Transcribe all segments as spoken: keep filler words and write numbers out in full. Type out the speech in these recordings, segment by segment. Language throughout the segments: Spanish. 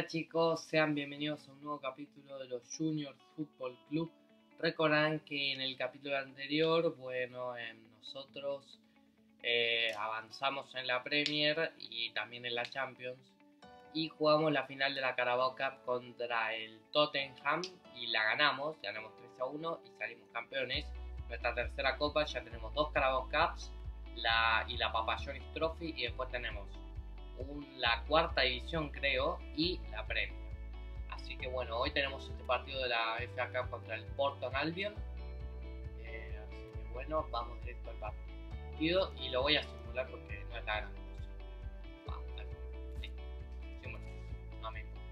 Hola chicos, sean bienvenidos a un nuevo capítulo de los Junior Football Club. Recordarán que en el capítulo anterior, bueno, eh, nosotros eh, avanzamos en la Premier y también en la Champions y jugamos la final de la Carabao Cup contra el Tottenham y la ganamos, ganamos tres a uno y salimos campeones. Nuestra tercera copa, ya tenemos dos Carabao Cups la, y la Papa John's Trophy, y después tenemos un, la cuarta división creo y la Premier. Así que bueno, hoy tenemos este partido de la F A Cup contra el Porton Albion. Eh, así que bueno, vamos directo al partido y lo voy a simular porque no es la gran cosa. Vamos, dale. Listo. Simula. No me importa.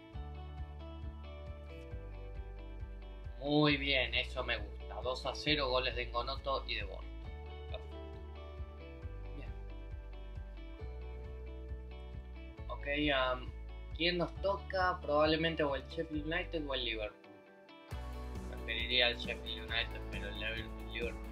Muy bien, eso me gusta. dos a cero, goles de Ngonoto y de Borja. Ok, um, ¿quién nos toca? Probablemente o el Sheffield United o el Liverpool. Preferiría el Sheffield United, pero el Liverpool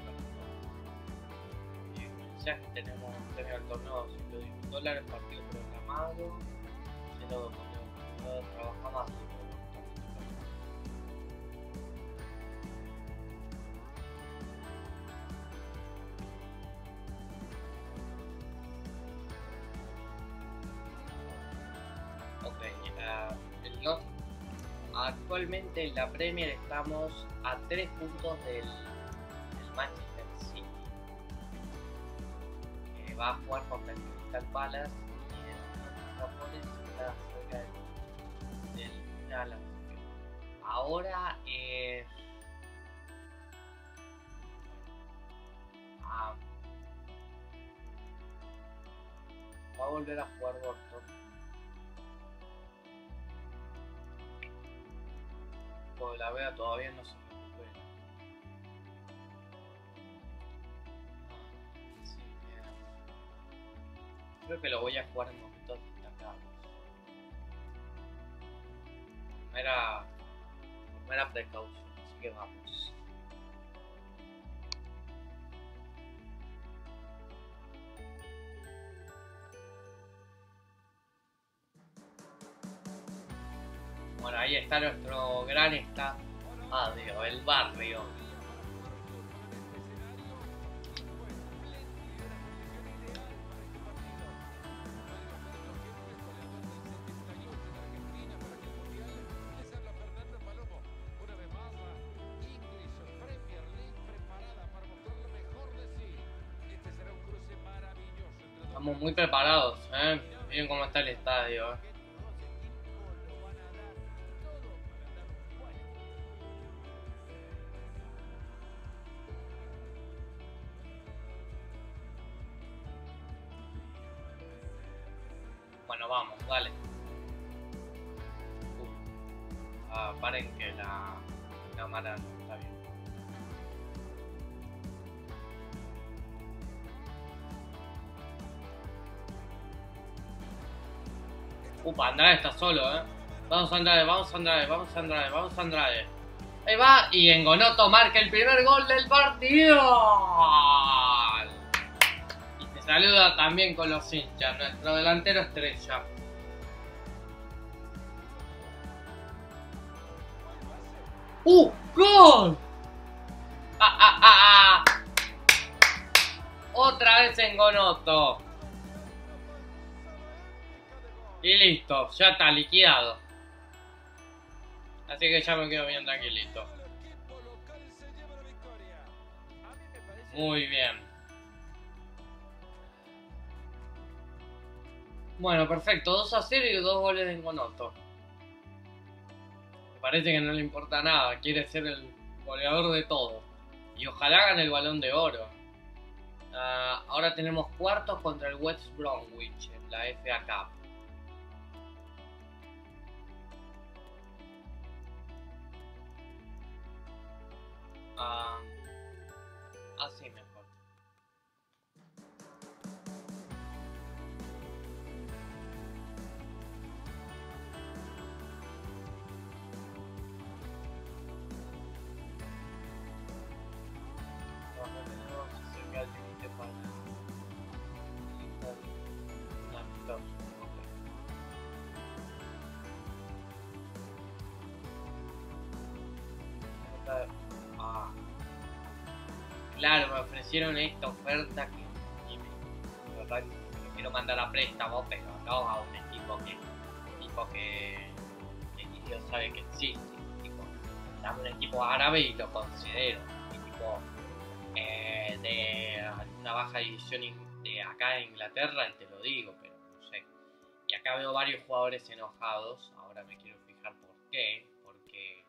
seguro. Ya que tenemos premio al torneo ciento diez dólares, partido programado. Cero trabaja más. Ok, uh, el no. Actualmente en la Premier estamos a tres puntos del, del Manchester City, que va a jugar contra el Crystal Palace y el Japones está cerca del, del final. Ahora eh, ah, va a volver a jugar Borton. Porque la Vega todavía no se recupera. Así que creo que lo voy a jugar en momentos destacados. Primera, primera precaución, así que vamos. Bueno, ahí está nuestro gran estadio, el barrio. Estamos muy preparados, ¿eh? Miren cómo está el estadio, ¿eh? Bueno, vamos, dale. Uh, ah, paren que la cámara no está bien. Upa, Andrade está solo, eh. Vamos Andrade, vamos Andrade, vamos Andrade, vamos Andrade. Ahí va, y Ngonoto marca el primer gol del partido. Y se saluda también con los hinchas, nuestro delantero estrella. ¡Uh! ¡Gol! ¡Ah, ah, ah, ah! Otra vez Ngonoto. Y listo, ya está liquidado. Así que ya me quedo bien tranquilito. Muy bien. Bueno, perfecto. dos a cero y dos goles de Ngonoto. Me parece que no le importa nada. Quiere ser el goleador de todo. Y ojalá gane el Balón de Oro. Uh, ahora tenemos cuartos contra el West Bromwich en la F A Cup. Uh, así mejor. No, no tenemos cerca del límite para la mitad. oferta. Ah. Claro, me ofrecieron esta oferta que y me, la verdad, me lo quiero mandar a préstamo, pero no a un equipo que, tipo que, que ni Dios sabe que existe. Tipo, dame un equipo árabe y lo considero. Y tipo, eh, de una baja división de acá en Inglaterra, y te lo digo, pero no sé. Y acá veo varios jugadores enojados. Ahora me quiero fijar por qué. Porque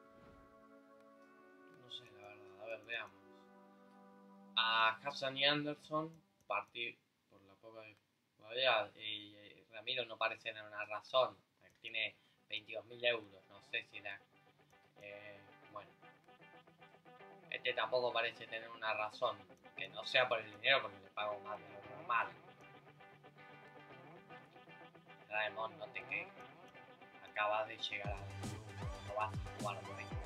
no sé, la verdad. A ver, veamos. A Hassan y Anderson, partir por la poca probabilidad. Y eh, Ramiro no parece tener una razón. Tiene veintidós mil euros. No sé si la. Eh, bueno. Este tampoco parece tener una razón. Que no sea por el dinero, porque le pago más de lo normal. Raemon, no te quejes. Acabas de llegar al club. No vas a jugar por ahí.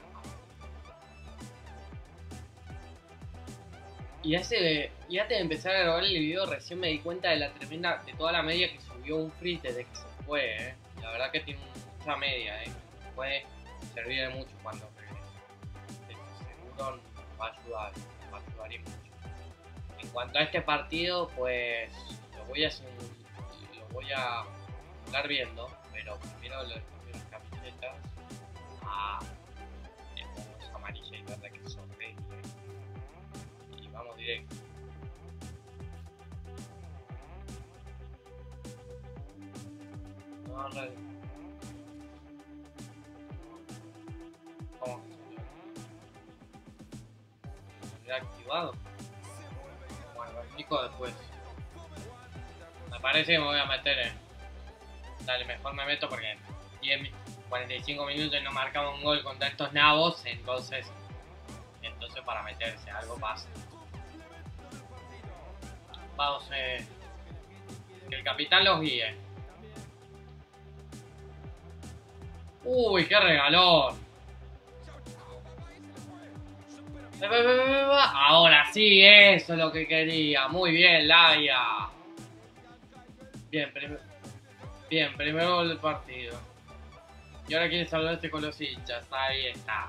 Y hace, y antes de empezar a grabar el video recién me di cuenta de la tremenda, de toda la media que subió un free desde que se fue, eh. La verdad que tiene mucha media, eh. Puede servir de mucho cuando regrese. Seguro nos va a ayudar, nos va a ayudar y mucho. En cuanto a este partido, pues lo voy a hacer, lo voy a estar viendo, pero primero lo cambio las camisetas a estos amarilla y verde que son horribles. Vamos directo. No, no. ¿Cómo que se lo activado? Bueno, lo explico después. Me parece que me voy a meter en. Dale, mejor me meto porque diez, cuarenta y cinco minutos y no marcamos un gol contra estos nabos. Entonces, entonces para meterse, algo pasa. Vamos, eh, que el capitán los guíe. Uy, qué regalón. Ahora sí, eso es lo que quería. Muy bien, Laia. Bien, prim bien, primero gol del partido. Y ahora quiere saludarte con los hinchas. Ahí está.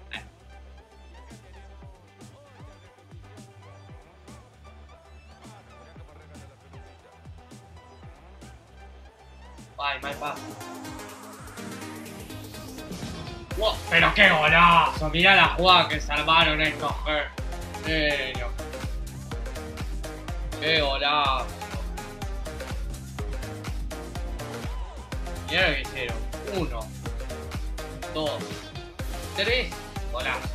Ay, mal paso. Wow, pero qué golazo. Mirá la jugada que salvaron estos genios. Qué golazo. Mirá lo que hicieron. Uno, dos, tres. Golazo.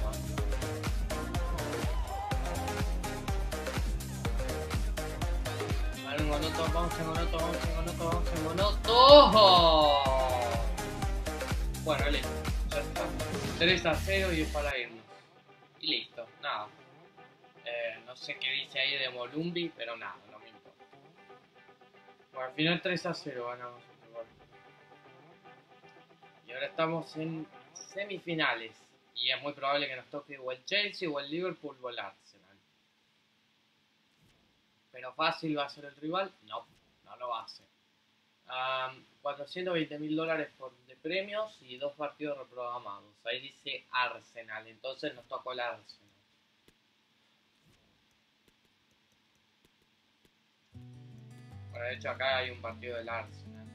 Un monoto, vamos en monoto, vamos en monoto, vamos en monoto. Bueno, listo, ya está. tres a cero y es para irnos. Y listo, nada. Eh, no sé qué dice ahí de Molumbi, pero nada, no me importa. Bueno, al final tres a cero ganamos el gol. Y ahora estamos en semifinales. Y es muy probable que nos toque o el Chelsea o el Liverpool o el Arsenal. Pero fácil va a ser el rival, no, no lo va a hacer. Um, cuatrocientos veinte mil dólares por, de premios y dos partidos reprogramados. Ahí dice Arsenal, entonces nos tocó el Arsenal. Bueno, de hecho acá hay un partido del Arsenal.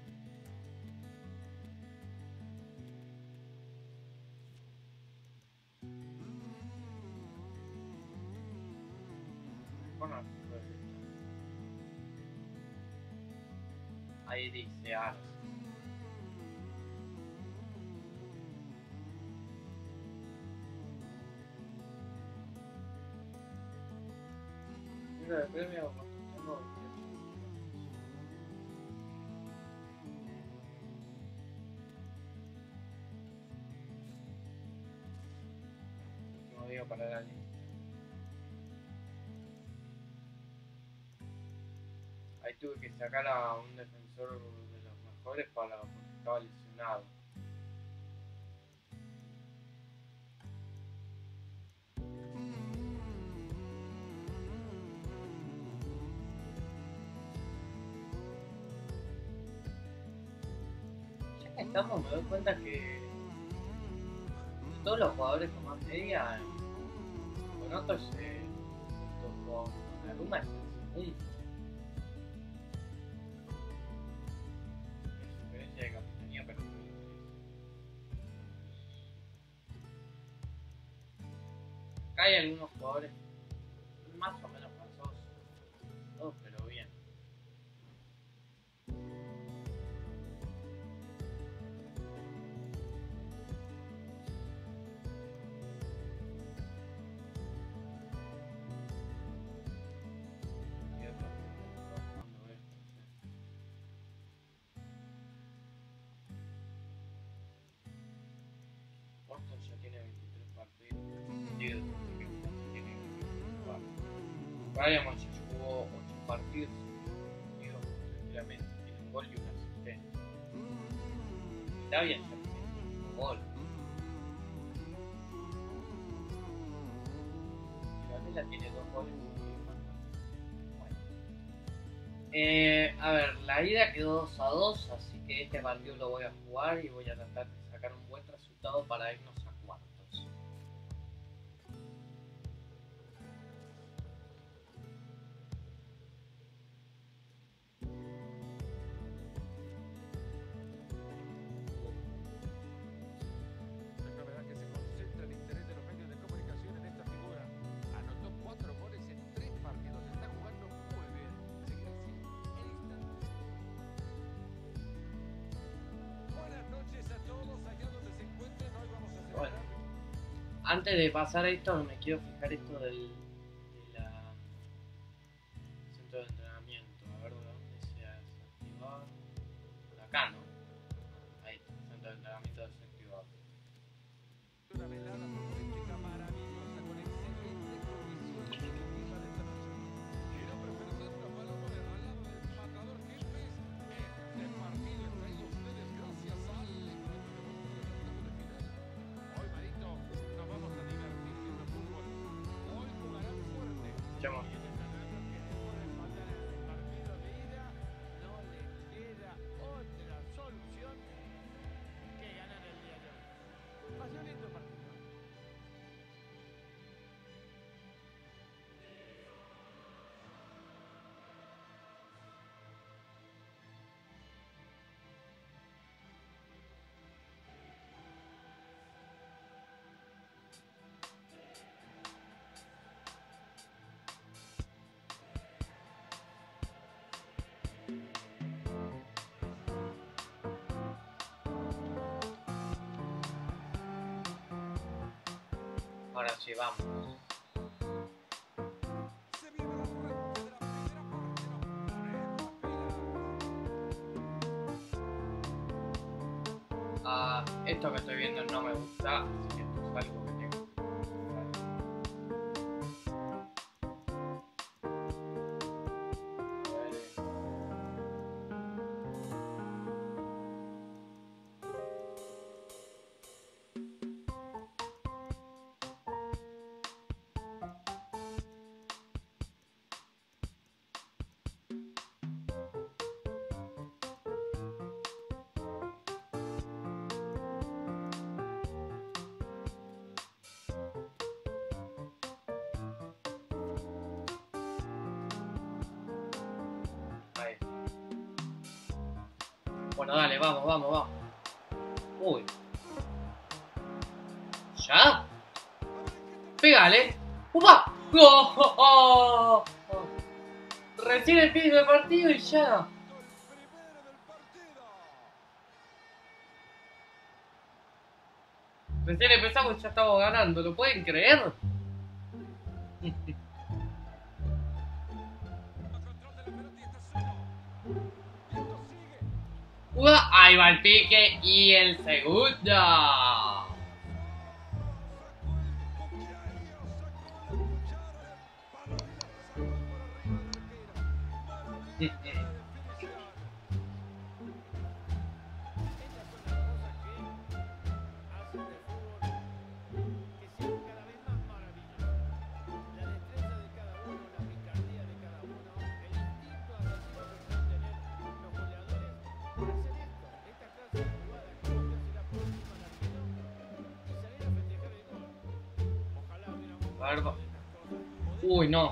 Bueno, ahí dice Arsenal. Mira, el premio tengo último día para la lista. Ahí tuve que sacar a un defensor de los mejores para porque estaba lesionado. Ya que estamos, me doy cuenta que todos los jugadores con más media, con otros, eh, junto con Donnarumma, es el segundo. Es diferencia de capitanía, pero acá hay algunos jugadores más o menos cansados, todos, pero bien. Boston ya tiene veintitrés partidos. Digo, tiene veinticuatro. Bayern ya jugó ocho partidos. Digo, tranquilamente. Tiene un gol y una asistencia. Italia ya tiene un gol. Y Valdela tiene dos goles. Bueno. Eh, a ver, la ida quedó dos a dos, así que este partido lo voy a jugar y voy a tratar de sacar un buen resultado para irnos a cuartos. No es novedad que se concentra el interés de los medios de comunicación en esta figura. Anotó cuatro goles en tres partidos. Está jugando muy bien. Seguirá así en instantes. Buenas noches a todos, allá donde se encuentren. Hoy vamos a celebrar. Bueno, antes de pasar a esto, me quiero fijar esto del de la centro de entrenamiento. A ver de dónde se ha desactivado. Acá, ¿no? Ahí está, centro de entrenamiento desactivado. Una velada futbolística maravillosa con excelentes condiciones de clima de esta noche. Quiero preferir la palabra al lado del matador Quilmes. Este partido es traído a ustedes gracias al de final. Hoy, Marito, nos vamos a divertir viendo fútbol. Hoy jugarán fuerte. Escuchemos. Vienen ganando que después de empatar en el partido de ida no les queda otra solución que ganar el día de hoy. Va a ser un lindo partido. Ahora sí, vamos. Se viene el arranque de la primera parte. Nos ponemos las pilas. Ah, esto que estoy viendo no me gusta, así que esto es algo que tengo que a ver. Ahí. Bueno, dale, vamos, vamos, vamos. Uy. ¿Ya? Pégale. ¡Upa! ¡Oh, oh, oh! Recién empieza el partido y ya. Recién empezamos y ya estamos ganando. ¿Lo pueden creer? Uah, ahí va el pique y el segundo. A ver. Uy, no.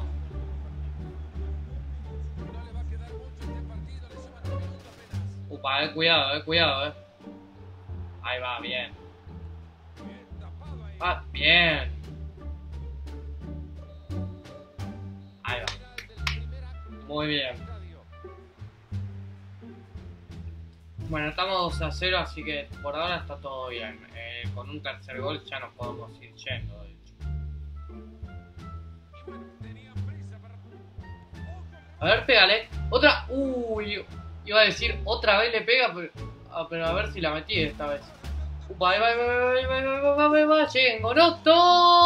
No le va a quedar mucho este partido, le llevan un minuto apenas. Upa, eh, cuidado, eh, cuidado, eh. Ahí va, bien. Bien tapado ahí. Ah, bien. Ahí va. Final de la primera Muy bien. estadio. Bueno, estamos dos a cero, así que por ahora está todo bien. Eh, con un tercer gol ya nos podemos ir yendo, de hecho. Y bueno, tenían prisa para... A ver, pégale. Otra. Uy. Iba a decir otra vez le pega, pero, ah, pero a ver si la metí esta vez. Upa, ahí va, ahí va, ahí va, ahí va, ahí va, ahí va, lleguen, Gonoto.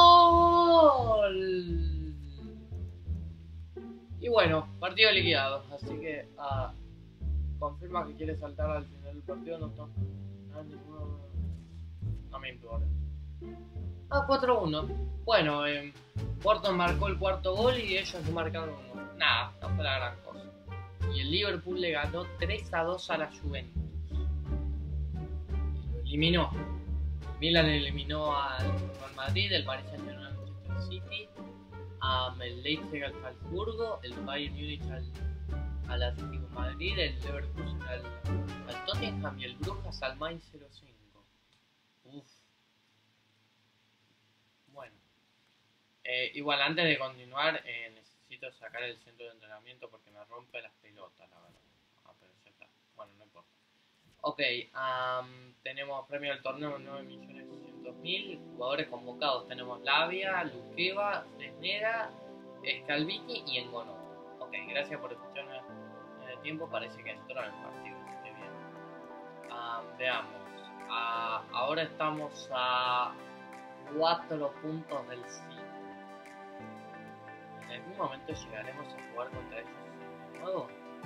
Y bueno, partido liquidado. Así que ah, confirma que quiere saltar al final del partido. No, no, no, ninguno, no me importa. Ah, cuatro uno. Bueno, eh, Porto marcó el cuarto gol y ellos marcaron uno. Nada, no fue la gran cosa. Y el Liverpool le ganó tres a dos a la Juventus. Y lo eliminó. Milan eliminó al Real Madrid, el Paris Saint-Germain al Manchester City, um, el Leipzig al Salzburgo, el Bayern Múnich al, al Atlético de Madrid, el Leverkusen al, al Tottenham y el Brujas al Mainz cero cinco. Uff. Bueno. Eh, igual, antes de continuar, eh, necesito sacar el centro de entrenamiento porque me rompe las pelotas, la verdad. Ah, pero ya está. Bueno, no importa. Ok, um, tenemos premio del torneo nueve millones seiscientos mil. Jugadores convocados tenemos Lavia, Luqueva, Fresneda, Scalvini y Engono. Ok, gracias por escucharme en el tiempo. Parece que entró en el partido. Qué bien. Um, veamos. Uh, ahora estamos a cuatro puntos del City. ¿En algún momento llegaremos a jugar contra ellos de nuevo?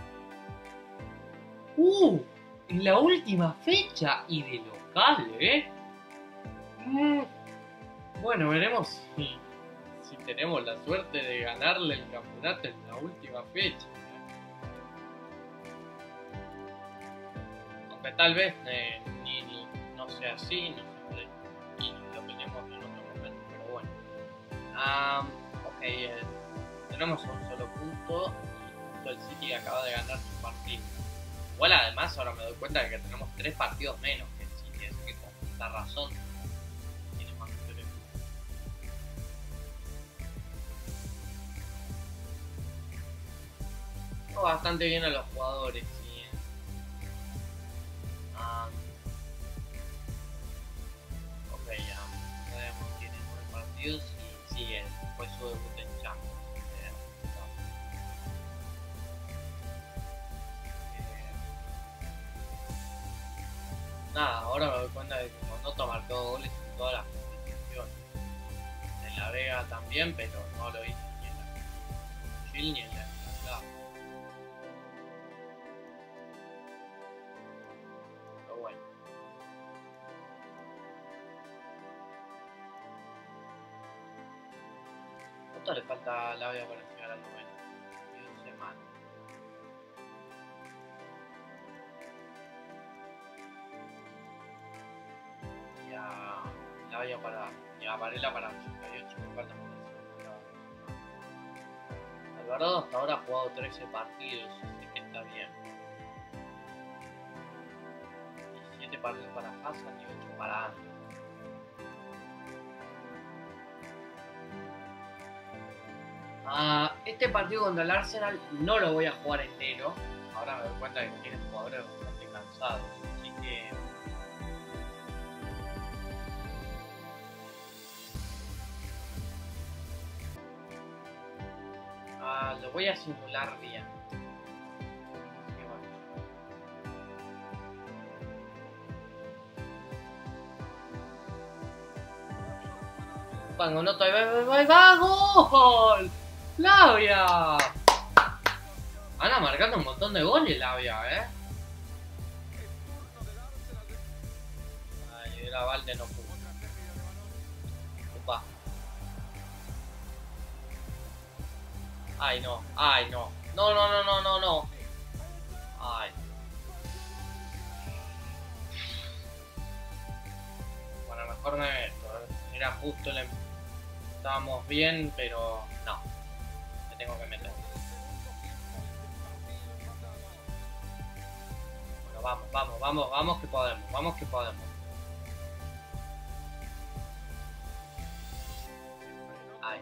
¡Uh! En la última fecha y de local, ¿eh? Mm. Bueno, veremos si, si tenemos la suerte de ganarle el campeonato en la última fecha. Aunque tal vez eh, ni, ni no sea así, no sé, y lo peleemos en otro momento, pero bueno. Um, ok, eh, tenemos un solo punto y el City acaba de ganar su partido. Igual además ahora me doy cuenta de que tenemos tres partidos menos que el City, así que con esta razón tiene más victorias. Oh, bastante bien a los jugadores, sí. Um, ok, ya sabemos que tiene nueve partidos y sí, él fue su debut en Champions. Nada, ahora me doy cuenta de que Monoto marcó goles en todas las competiciones. En la Vega también, pero no lo hizo ni en la Chile ni en la Ciudad. Pero bueno. ¿Cuánto le falta a la Vega para llegar al noveno? Y dos semanas. La vaya para y a Varela para ochenta y ocho, me falta por Alvarado hasta ahora ha jugado trece partidos, así que está bien. Y siete partidos para Hazard y ocho para Anderson. Ah, este partido contra el Arsenal no lo voy a jugar entero. Ahora me doy cuenta de que tiene jugadores bastante cansados, así que Uh, lo voy a simular bien. Pangonoto, ahí va, ahí va, ¡gol! ¡Lavia! Anda marcando un montón de goles, Lavia, ¿eh? Ay, era Valde, no pudo. Upa. Ay, no, ay, no. No, no, no, no, no, no. Ay. Bueno, mejor me meto, ¿eh? Era justo el... estábamos bien, pero no. Me tengo que meter. Bueno, vamos, vamos, vamos, vamos que podemos, vamos que podemos. Ay.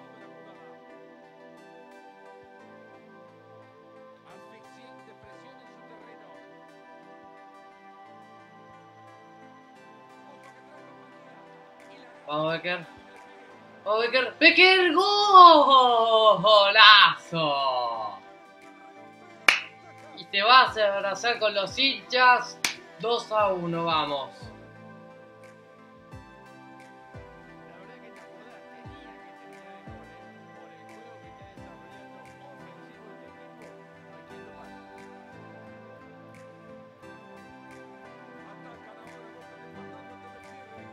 Asfixiante presión en su terreno. Vamos, Becker. Vamos, Becker. ¡Becker! ¡Golazo! Y te vas a abrazar con los hinchas. dos a uno, vamos. La verdad que esta jugada tenía que terminar en gol, ¿eh? Por el juego que está desarrollando ofensivo este equipo, no hay quien lo pare. Atacan ahora con el empatando antes del cierre.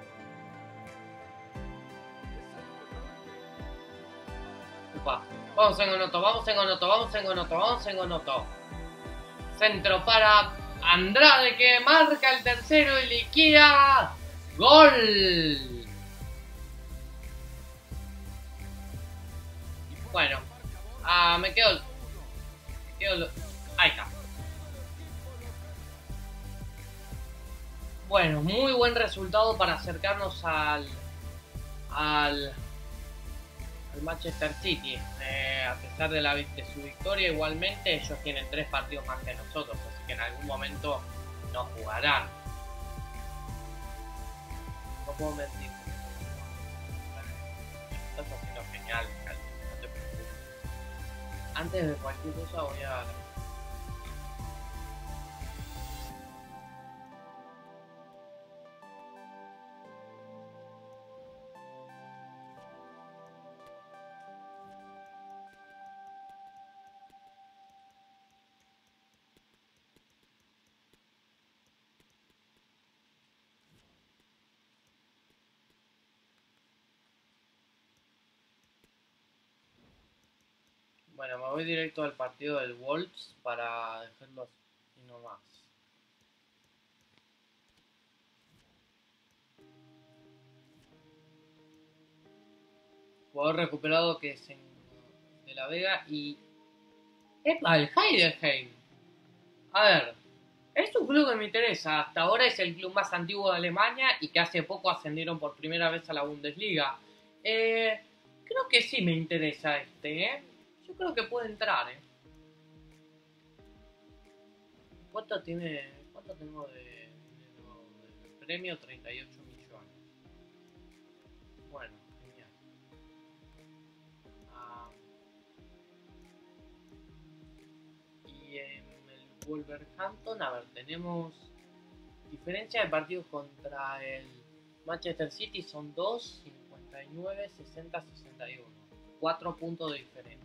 Es el contragolpe. Upa. Vamos en Gonoto, vamos en Gonoto, vamos en Gonoto, vamos en Gonoto. Centro para Andrade que marca el tercero y liquida. ¡Gol! Bueno, ah, me quedo. Me quedo. Ahí está. Bueno, muy buen resultado para acercarnos al. al. al Manchester City. Eh, a pesar de, la, de su victoria, igualmente ellos tienen tres partidos más que nosotros, así que en algún momento no jugarán. No puedo mentir. Estás haciendo genial, Calvin, no te preocupes. Antes de cualquier cosa voy a. Bueno, me voy directo al partido del Wolves para dejarlo así nomás. Jugador recuperado que es en, de la Vega y... ¡Epa! El Heidenheim. A ver, es un club que me interesa. Hasta ahora es el club más antiguo de Alemania y que hace poco ascendieron por primera vez a la Bundesliga. Eh, creo que sí me interesa este, ¿eh? Yo creo que puede entrar, ¿eh? ¿Cuánto tiene? ¿Cuánto tengo de, de, de premio? treinta y ocho millones. Bueno, genial. Ah, y en el Wolverhampton, a ver, tenemos diferencia de partidos contra el Manchester City son dos, cincuenta y nueve, sesenta, sesenta y uno. cuatro puntos de diferencia.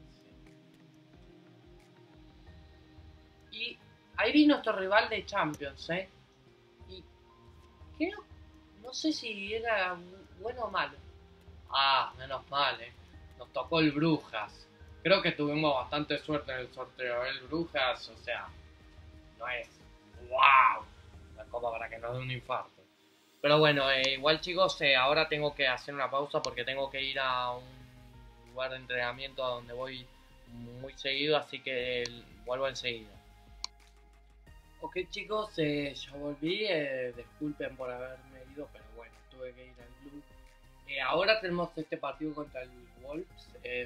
Y ahí vino nuestro rival de Champions, ¿eh? Y creo, no sé si era bueno o malo. Ah, menos mal, ¿eh? Nos tocó el Brujas. Creo que tuvimos bastante suerte en el sorteo. El Brujas, o sea, no es ¡wow! La copa para que nos dé un infarto. Pero bueno, eh, igual chicos, eh, ahora tengo que hacer una pausa porque tengo que ir a un lugar de entrenamiento a donde voy muy seguido, así que vuelvo enseguida. Ok chicos, eh, ya volví, eh, disculpen por haberme ido, pero bueno, tuve que ir al club. Eh, ahora tenemos este partido contra el Wolves. Eh,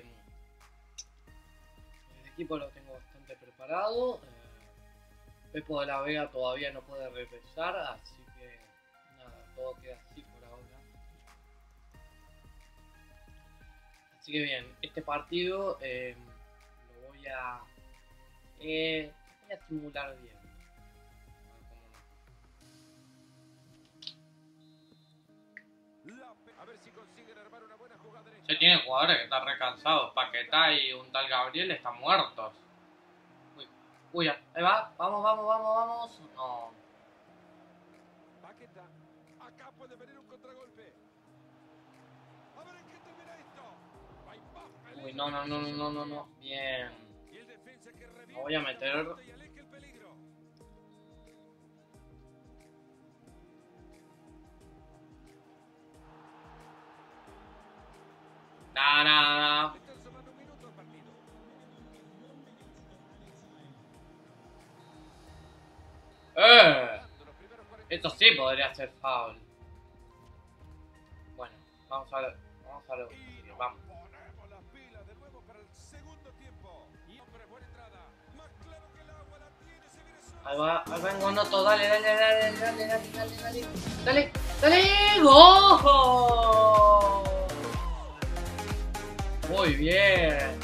el equipo lo tengo bastante preparado. Eh, Pepo de la Vega todavía no puede regresar, así que nada, todo queda así por ahora. Así que bien, este partido eh, lo voy a, eh, voy a simular bien. A ver si consiguen armar una buena jugada derecha. Se tienen jugadores que están recansados. Paquetá y un tal Gabriel están muertos. Uy, uy, ahí va. Vamos, vamos, vamos, vamos. No. Paqueta. Acá puede venir un contragolpe. A ver en qué termina esto. Hay más peligro. Uy, no, no, no, no, no, no, no. Bien. Y el defensa que revienta Me voy a meter. y aleja el peligro. Nah, No, no, no. Están sumando un minuto al partido. ¡Eh! Los primeros cuarenta Esto sí podría ser foul. Bueno, vamos a ver. Vamos a ver. y nos Vamos. ponemos las pilas de nuevo para el segundo tiempo. Y hombre, buena entrada. Más claro que el agua la tiene, se viene solo. Ahí va, ahí va Engonoto. Dale, dale, dale, dale, dale, dale, dale. Dale, dale. ¡Gol! Muy bien.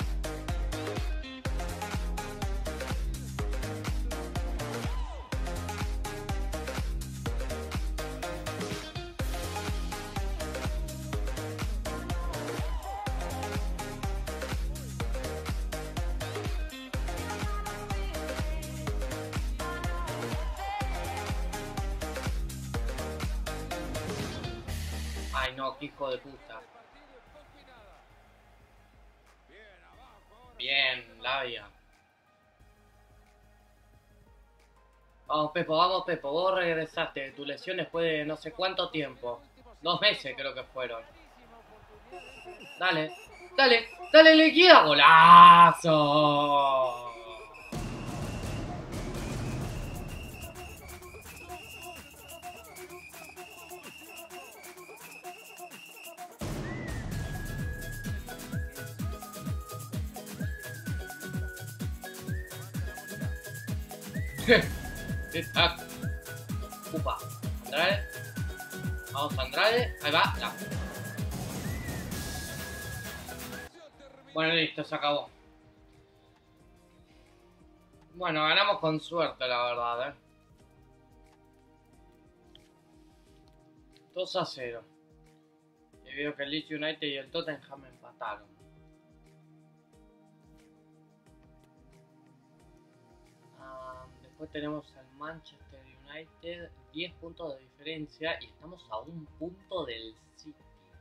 Ay no, qué hijo de puta. Bien, Labia. Vamos Pepo, vamos Pepo, vos regresaste de tu lesión después de no sé cuánto tiempo. Dos meses creo que fueron. Dale, dale, dale, le queda golazo. Está. Upa, Andrade. Vamos Andrade. Ahí va. Ya. Bueno, listo, se acabó. Bueno, ganamos con suerte, la verdad, eh. dos a cero. Y veo que el Leeds United y el Tottenham empataron. Ah, después tenemos al Manchester United, diez puntos de diferencia y estamos a un punto del City.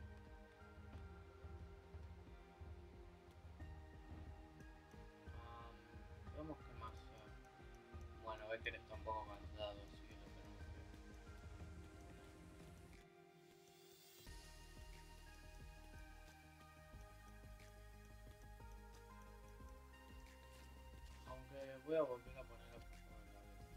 Ah, veamos qué más. Bueno, Becker está un poco cansado, así que lo tenemos que... Aunque voy a volver a poner a Pepo en la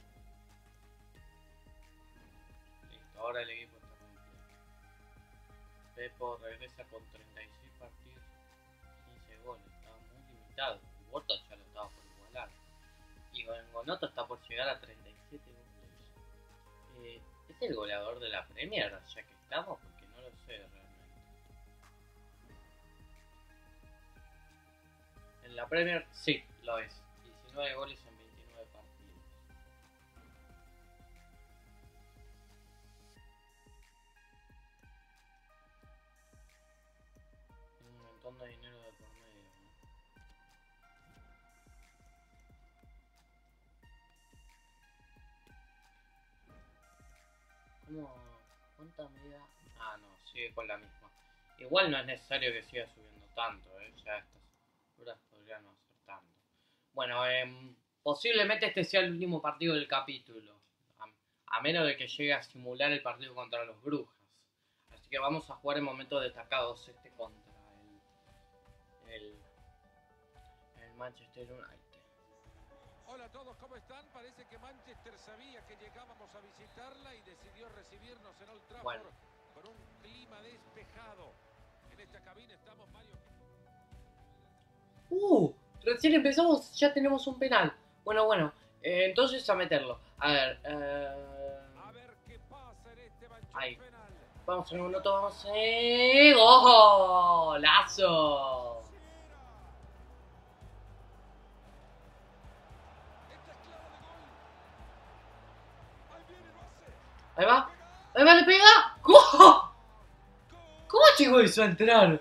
vez. Listo, ahora el equipo está completo. Pepo regresa con treinta y seis partidos, quince goles, estaba muy limitado. Watford ya lo estaba por igualar. Y Engonoto está por llegar a treinta y siete goles. Eh, ¿Es el goleador de la Premier ya que estamos? Porque no lo sé realmente. En la Premier sí, lo es. diecinueve goles en veintinueve partidos. Tiene un montón de dinero de por medio, ¿no? ¿Cómo? ¿Cuánta medida? Ah, no, sigue con la misma. Igual no es necesario que siga subiendo tanto, ¿eh? Ya a estas alturas podría no hacer tanto. Bueno, eh, posiblemente este sea el último partido del capítulo. A, a menos de que llegue a simular el partido contra los Brujas. Así que vamos a jugar en momentos destacados este contra el, el, el Manchester United. Hola a todos, ¿cómo están? Parece que Manchester sabía que llegábamos a visitarla y decidió recibirnos en Old Trafford Bueno. con un clima despejado. En esta cabina estamos Mario. Uh, recién empezamos, ya tenemos un penal. Bueno, bueno, eh, entonces a meterlo. A ver, eh... A ver qué pasa en este manchón Ahí. penal. Vamos en un minuto, vamos en... ¡Golazo! Esta es clara de gol. Ahí viene, lo hace. Ahí va, ahí va, le pega. ¡Oh! ¿Cómo llegó eso a entrar?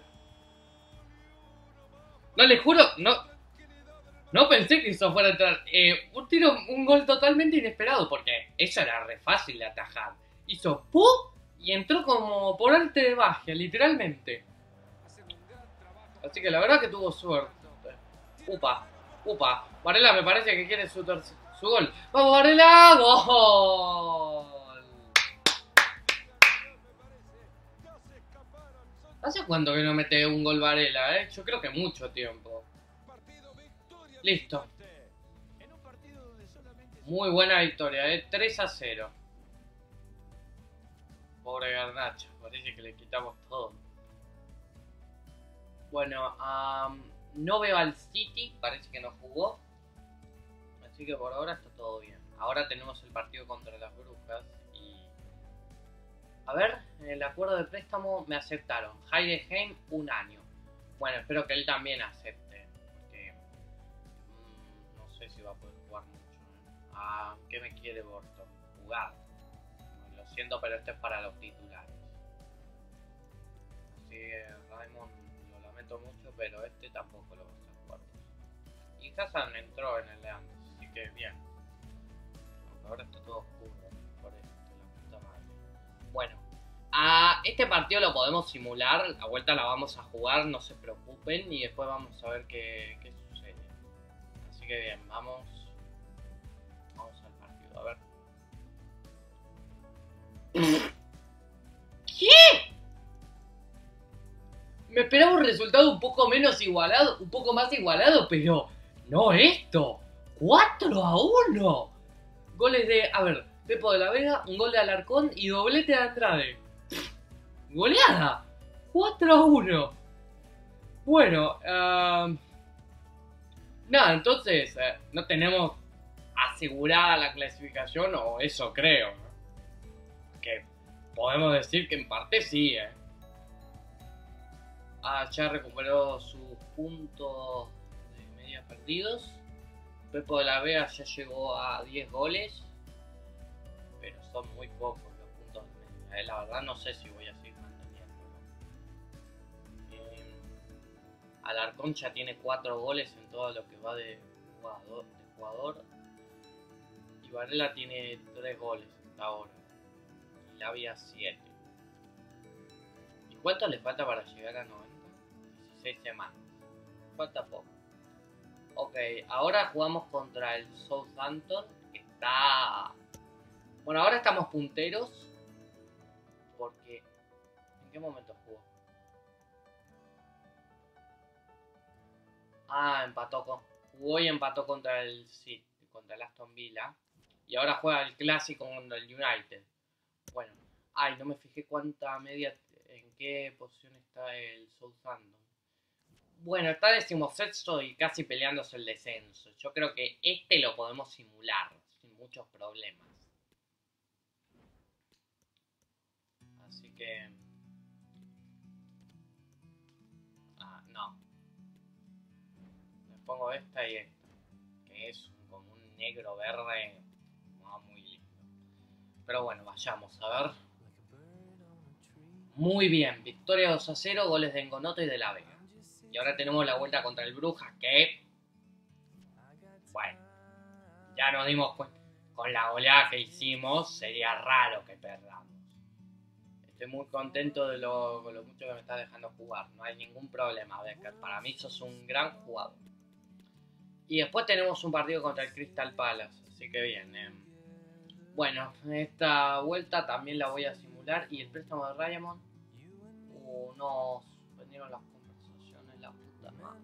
No, les juro, no, no pensé que eso fuera a entrar. Eh, un tiro, un gol totalmente inesperado, porque eso era re fácil de atajar. Hizo ¡pum! Y entró como por arte de magia, literalmente. Hacen un gran trabajo. Así que la verdad que tuvo suerte. Upa, upa. Varela me parece que quiere su, tercer, su gol. ¡Vamos, Varela! ¡Gol! ¿Hace cuánto que no mete un gol Varela, eh? Yo creo que mucho tiempo. Listo. Muy buena victoria, eh. tres a cero. Pobre Garnacho, parece que le quitamos todo. Bueno, um, no veo al City, parece que no jugó. Así que por ahora está todo bien. Ahora tenemos el partido contra las Brujas y... A ver, en el acuerdo de préstamo me aceptaron. Heidenheim, un año. Bueno, espero que él también acepte. Porque... Mmm, no sé si va a poder jugar mucho. ¿eh? Ah, ¿qué me quiere Borto? Jugar. Lo siento, pero este es para los titulares. Así que Raymond, lo lamento mucho, pero este tampoco lo va a hacer jugar. Y Hassan entró en el de antes, así que bien. Aunque ahora está todo oscuro, por esto, la puta madre. Bueno, a este partido lo podemos simular, la vuelta la vamos a jugar, no se preocupen, y después vamos a ver qué, qué sucede. Así que bien, vamos, vamos al partido, a ver. ¿Qué? Me esperaba un resultado un poco menos igualado, un poco más igualado, pero no esto. cuatro a uno. Goles de, a ver, Pepo de la Vega, un gol de Alarcón y doblete de Andrade. Goleada. cuatro a uno. Bueno, uh, nada, entonces eh, no tenemos asegurada la clasificación, o eso creo, ¿no? Que podemos decir que en parte sí, eh. Ah, ya recuperó sus puntos de media perdidos. Pepo de la Vega ya llegó a diez goles, pero son muy pocos los puntos de media. La verdad no sé si voy a seguir manteniendo. Eh, Alarcón ya tiene cuatro goles en todo lo que va de jugador. De jugador. Y Varela tiene tres goles hasta ahora. Y Lavia siete. ¿Y cuánto le falta para llegar a noventa? dieciséis semanas. Falta poco. Ok, ahora jugamos contra el Southampton. Está... Bueno, ahora estamos punteros. Porque... ¿En qué momento jugó? Ah, empató con... Jugó y empató contra el City, contra el Aston Villa. Y ahora juega el clásico contra el United. Bueno. Ay, no me fijé cuánta media... En qué posición está el Southampton. Bueno, está decimosexto y casi peleándose el descenso. Yo creo que este lo podemos simular sin muchos problemas. Así que... Ah, no. Le pongo esta y esta. Que es como un negro verde. No, muy lindo. Pero bueno, vayamos a ver. Muy bien. Victoria dos a cero. Goles de Engonoto y de la Vega. Y ahora tenemos la vuelta contra el Brujas que... Bueno, ya nos dimos cuenta. Con la goleada que hicimos, sería raro que perdamos. Estoy muy contento de lo, de lo mucho que me estás dejando jugar. No hay ningún problema, Becker. Para mí sos un gran jugador. Y después tenemos un partido contra el Crystal Palace. Así que bien. Eh. Bueno, esta vuelta también la voy a simular. Y el préstamo de Raymond. Uh, nos vendieron las... La puta madre.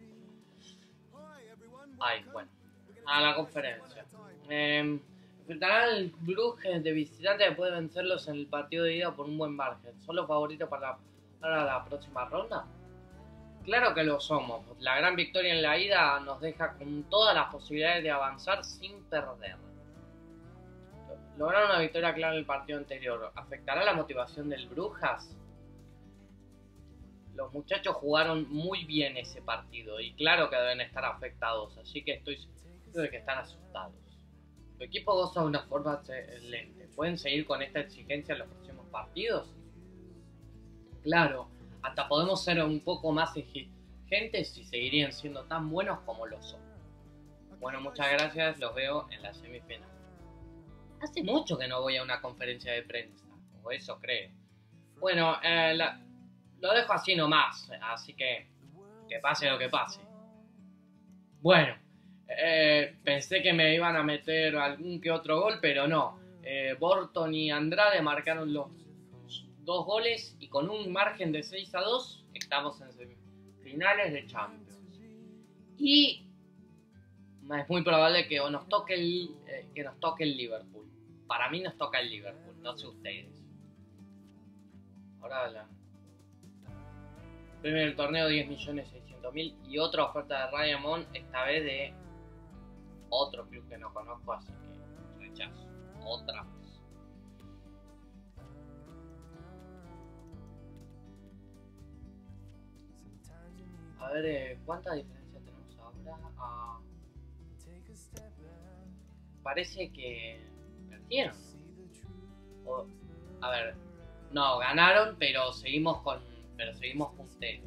Ay, bueno. A la conferencia. Eh, enfrentarán al Bruges de visitante que puede vencerlos en el partido de ida por un buen margen. ¿Son los favoritos para la, para la próxima ronda? Claro que lo somos. La gran victoria en la ida nos deja con todas las posibilidades de avanzar sin perder. Lograron una victoria clara en el partido anterior. ¿Afectará la motivación del Brujas? Los muchachos jugaron muy bien ese partido y claro que deben estar afectados, así que estoy seguro de que están asustados. Tu equipo goza de una forma excelente. ¿Pueden seguir con esta exigencia en los próximos partidos? Claro, hasta podemos ser un poco más exigentes y seguirían siendo tan buenos como lo son. Bueno, muchas gracias, los veo en la semifinal. Hace mucho que no voy a una conferencia de prensa, o eso creo. Bueno, eh, la... lo dejo así nomás, así que que pase lo que pase. Bueno, eh, pensé que me iban a meter algún que otro gol, pero no. Eh, Borton y Andrade marcaron los dos goles y con un margen de seis a dos estamos en semifinales de Champions. Y es muy probable que nos toque el, eh, que nos toque el Liverpool. Para mí nos toca el Liverpool, no sé ustedes. Ahora la... Premio del torneo diez millones seiscientos mil y otra oferta de Ryan Mon, esta vez de otro club que no conozco, así que rechazo. Otra vez. A ver, eh, ¿cuánta diferencia tenemos ahora? Ah, parece que perdieron. O, a ver, no, ganaron, pero seguimos con, pero seguimos punteros.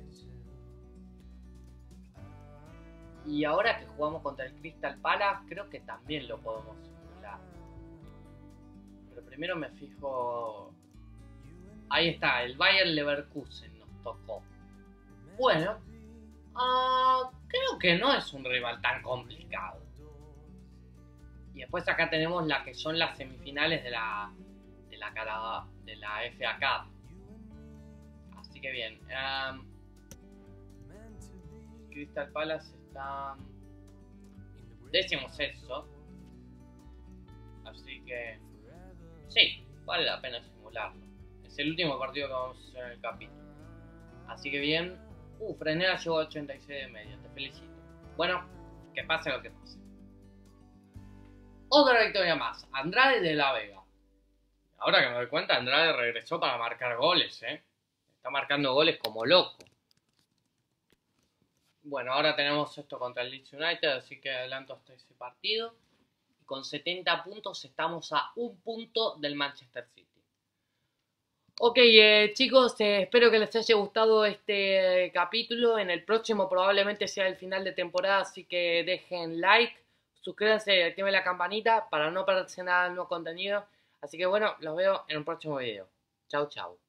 Y ahora que jugamos contra el Crystal Palace, creo que también lo podemos simular. Pero primero me fijo. Ahí está, el Bayer Leverkusen nos tocó. Bueno, uh, creo que no es un rival tan complicado. Y después acá tenemos la que son las semifinales de la de la, de la F A Cup. Así que bien. Um, Crystal Palace está décimo sexto. Así que sí, vale la pena simularlo. Es el último partido que vamos a hacer en el capítulo. Así que bien. Uh, Frenera llegó a ochenta y seis de media. Te felicito. Bueno, que pase lo que pase. Otra victoria más. Andrade de la Vega. Ahora que me doy cuenta, Andrade regresó para marcar goles, ¿eh? Está marcando goles como loco. Bueno, ahora tenemos esto contra el Leeds United, así que adelanto hasta ese partido. Y con setenta puntos estamos a un punto del Manchester City. Ok, eh, chicos, eh, espero que les haya gustado este capítulo. En el próximo probablemente sea el final de temporada, así que dejen like, suscríbanse y activen la campanita para no perderse nada del nuevo contenido. Así que bueno, los veo en un próximo video. Chau, chau.